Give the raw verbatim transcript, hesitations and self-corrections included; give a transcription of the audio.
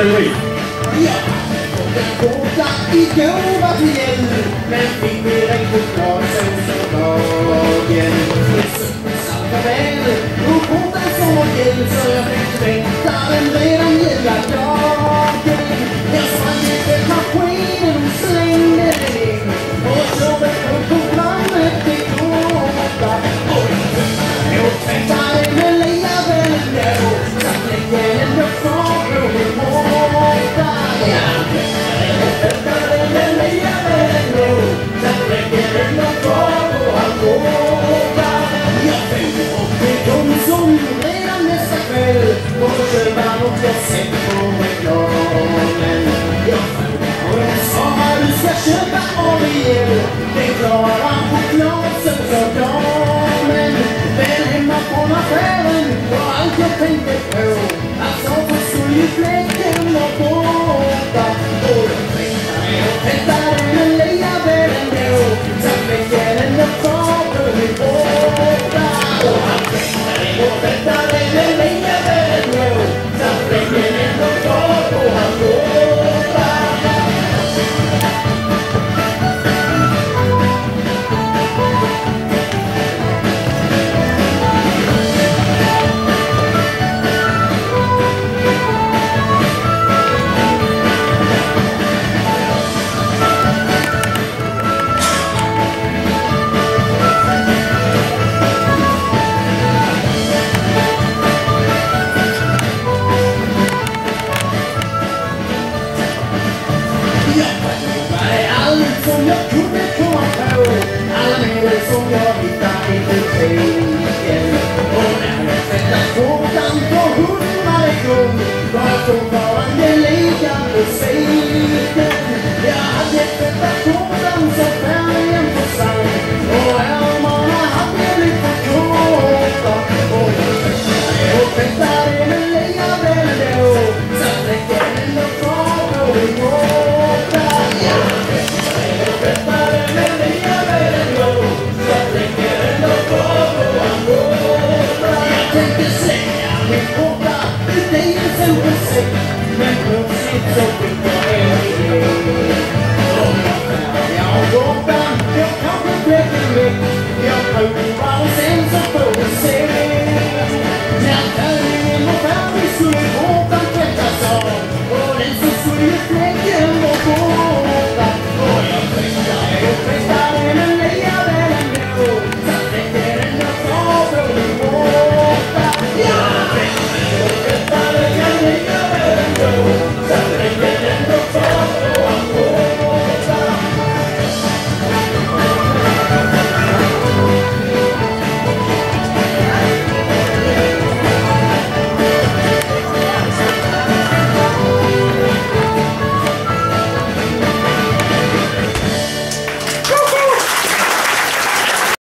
Röjeri. Ja, och den båda igår var till hjälp, men fick direkt på glasen så dagen. Salva väl, och båda som var hjälp, så jag fick vänta den redan hela dagen. Jag sprang efter maskinen och slängde den in, och jobbet på programmet fick åka. Jag tvättade med leavelen där, och satt länge ändå kvar på min måta. Jag tvättade med leavelen där, och satt länge ändå kvar på min måta. Jag följde upp med Jonsson redan nästa kväll, och köpa något jag sett på reklamen. Jag följde och jag sa att du ska köpa Ariel, det klarar chokladen för dagen. Väl hemma från affären var allt jag tänkte på.